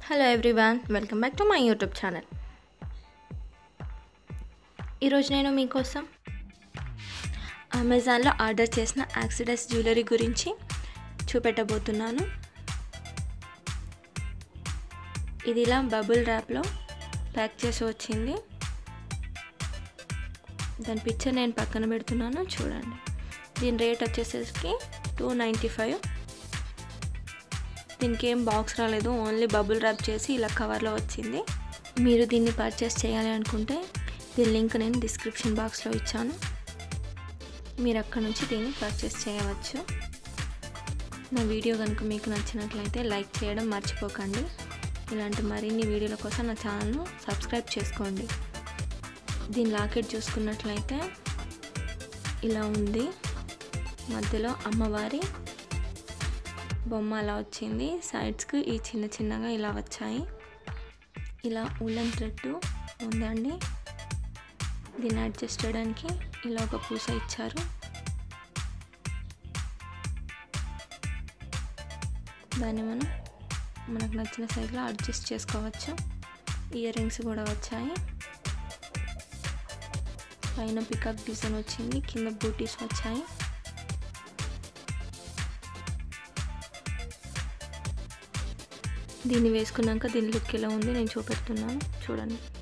Hello everyone, welcome back to my YouTube channel. ఈరోజు నేను మీకోసం అమెజాన్లో ఆర్డర్ చేసిన యాక్సిడెస్ జ్యువెలరీ గురించి చూపెట్టబోతున్నాను. ఇది ఇలా బబుల్ ర్యాప్లో ప్యాక్ చేసి వచ్చింది. దాని పిక్చర్ నేను పక్కన పెడుతున్నాను, చూడండి. దీని రేట్ వచ్చేసరికి $295. దీనికి ఏం బాక్స్ రాలేదు, ఓన్లీ బబుల్ ర్యాప్ చేసి ఇలా కవర్లో వచ్చింది. మీరు దీన్ని పర్చేస్ చేయాలి అనుకుంటే దీని లింక్ నేను డిస్క్రిప్షన్ బాక్స్లో ఇచ్చాను, మీరు అక్కడ నుంచి దీన్ని పర్చేస్ చేయవచ్చు. నా వీడియో కనుక మీకు నచ్చినట్లయితే లైక్ చేయడం మర్చిపోకండి. ఇలాంటి మరిన్ని వీడియోల కోసం నా ఛానల్ను సబ్స్క్రైబ్ చేసుకోండి. దీని లాకెట్ చూసుకున్నట్లయితే ఇలా ఉంది, మధ్యలో అమ్మవారి బొమ్మ అలా వచ్చింది. సైడ్స్కి ఈ చిన్న చిన్నగా ఇలా వచ్చాయి. ఇలా ఉలెన్ థ్రెడ్ ఉందండి. దీన్ని అడ్జస్ట్ చేయడానికి ఇలా ఒక పూస ఇచ్చారు. దాన్ని మనకు నచ్చిన సైజులో అడ్జస్ట్ చేసుకోవచ్చు. ఇయర్ రింగ్స్ కూడా వచ్చాయి. పైన పికాక్ డిజైన్ వచ్చింది, కింద బూటీస్ వచ్చాయి. దీన్ని వేసుకున్నాక దీని లుక్ ఎలా ఉంది నేను చూపెడుతున్నాను, చూడండి.